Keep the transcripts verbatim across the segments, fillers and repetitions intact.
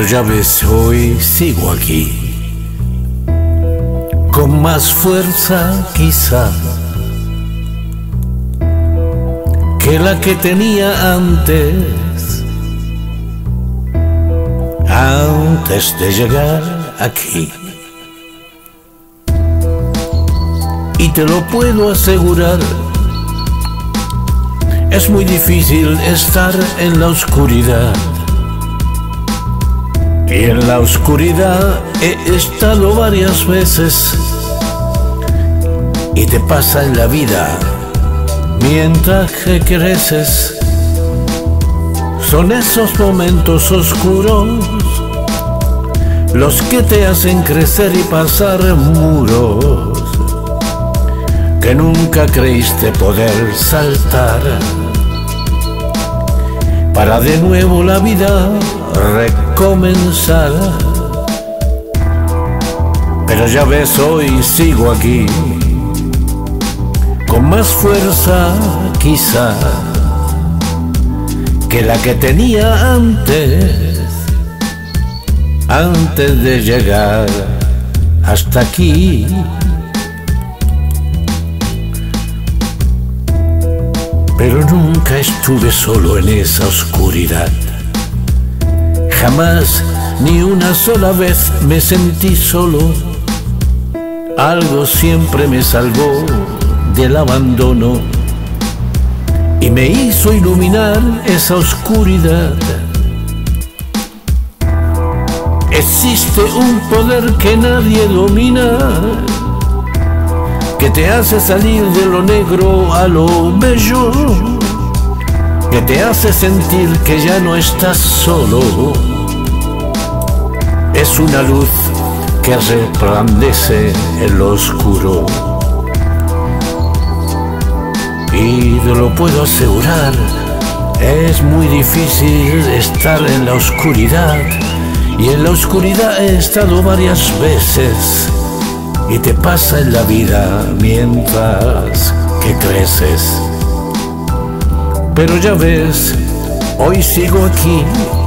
Pero ya ves, hoy sigo aquí, con más fuerza quizá que la que tenía antes, antes de llegar aquí. Y te lo puedo asegurar, es muy difícil estar en la oscuridad. Y en la oscuridad he estado varias veces. Y te pasa en la vida mientras que creces. Son esos momentos oscuros los que te hacen crecer y pasar muros que nunca creíste poder saltar, para de nuevo la vida recomenzar. Pero ya ves, hoy sigo aquí, con más fuerza quizá que la que tenía antes, antes de llegar hasta aquí. Pero nunca estuve solo en esa oscuridad. Jamás, ni una sola vez me sentí solo. Algo siempre me salvó del abandono y me hizo iluminar esa oscuridad. Existe un poder que nadie domina, que te hace salir de lo negro a lo bello, que te hace sentir que ya no estás solo. Es una luz que resplandece en lo oscuro. Y te lo puedo asegurar, es muy difícil estar en la oscuridad. Y en la oscuridad he estado varias veces. Y te pasa en la vida mientras que creces. Pero ya ves, hoy sigo aquí,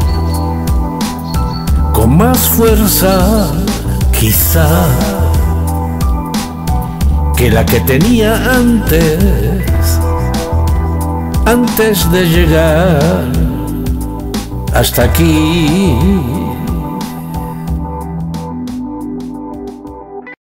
con más fuerza quizá que la que tenía antes, antes de llegar hasta aquí.